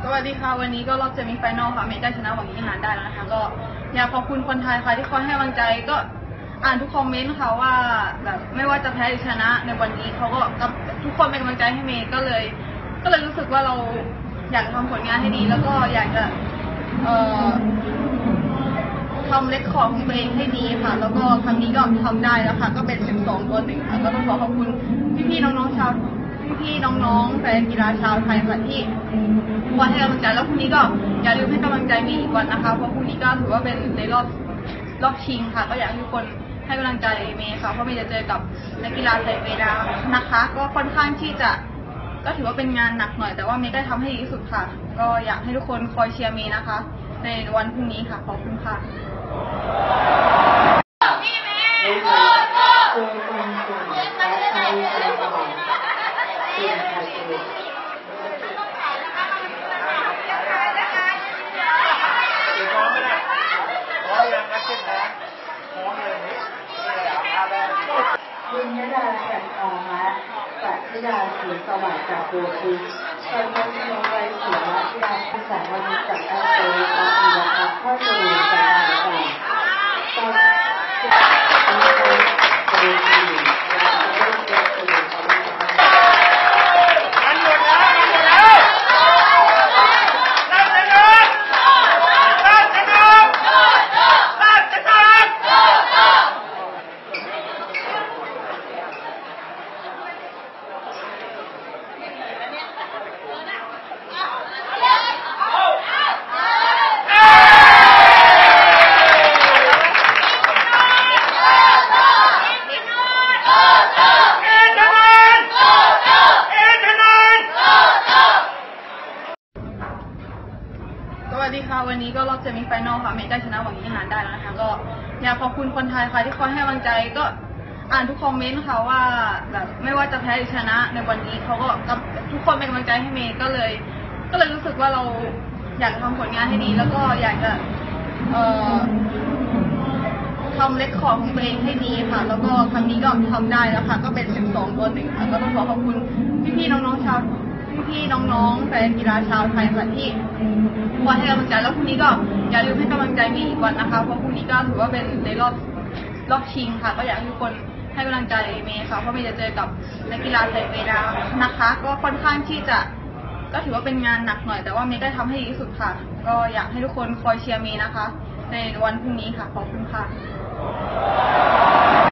สวัสดีค่ะวันนี้ก็รอบเซมิไฟแนลค่ะเมย์ได้ชนะหวังยิงอาหารได้แล้วนะคะก็อยากขอบคุณคนไทยค่ะที่คอยให้กำลังใจก็อ่านทุกคอมเมนต์ค่ะว่าแบบไม่ว่าจะแพ้หรือชนะในวันนี้เขาก็ทุกคนเป็นกำลังใจให้เมย์ก็เลยรู้สึกว่าเราอยากทำผลงานให้ดีแล้วก็อยากจะทำเรคคอร์ดของตัวเองให้ดีค่ะแล้วก็ครั้งนี้ก็ทำได้แล้วค่ะก็เป็น12-1ค่ะก็ต้องขอบคุณพี่ๆน้องๆชาวพี่ๆน้องๆแฟนกีฬาชาวไทยค่ะที่คอยให้กำลังใจแล้วพรุ่งนี้ก็อย่าลืมให้กำลังใจเมย์อีกวันนะคะเพราะพรุ่งนี้ก็ถือว่าเป็นในรอบชิงค่ะก็อยากให้ทุกคนให้กำลังใจเมย์ค่ะเพราะเมย์จะเจอกับนักกีฬาไทยเวดานะคะก็ค่อนข้างที่จะก็ถือว่าเป็นงานหนักหน่อยแต่ว่าเมย์ได้ทำให้ดีที่สุดค่ะก็อยากให้ทุกคนคอยเชียร์เมย์นะคะในวันพรุ่งนี้ค่ะขอบคุณค่ะคุณยดาแสงทองและปัทยาศรีสวัสดิ์จากโบคุชนพชนไว้เสียและที่ดาวแสงวันนี้จากแอปเปิลและอีวัตข้อจูนจากทางการตอนสวัสดีค่ะวันนี้ก็รอบเซมิไฟแนลค่ะเมย์ได้ชนะหวังยิงอาหารได้แล้วนะคะก็อยากขอบคุณคนไทยค่ะที่คอยให้กำลังใจก็อ่านทุกคอมเมนต์ค่ะว่าแบบไม่ว่าจะแพ้หรือชนะในวันนี้เขาก็ทุกคนเป็นกำลังใจให้เมย์ก็เลยรู้สึกว่าเราอยากทำผลงานให้ดีแล้วก็อยากจะทำเรคคอร์ดของตัวเองให้ดีค่ะแล้วก็ครั้งนี้ก็ทำได้แล้วค่ะก็เป็น12-1ค่ะก็ต้องขอบคุณพี่ๆน้องๆชาวพี่ๆน้องๆแฟนกีฬาชาวไทยค่ะที่คอยให้กำลังใจแล้วพรุ่งนี้ก็อย่าลืมให้กำลังใจเมย์อีกวันนะคะเพราะพรุ่งนี้ก็ถือว่าเป็นในรอบชิงค่ะก็อยากให้ทุกคนให้กำลังใจเมย์ค่ะเพราะเมย์จะเจอกับนักกีฬาไทยเวดานะคะก็ค่อนข้างที่จะก็ถือว่าเป็นงานหนักหน่อยแต่ว่าเมย์ได้ทำให้ดีที่สุดค่ะก็อยากให้ทุกคนคอยเชียร์เมย์นะคะในวันพรุ่งนี้ค่ะขอบคุณค่ะ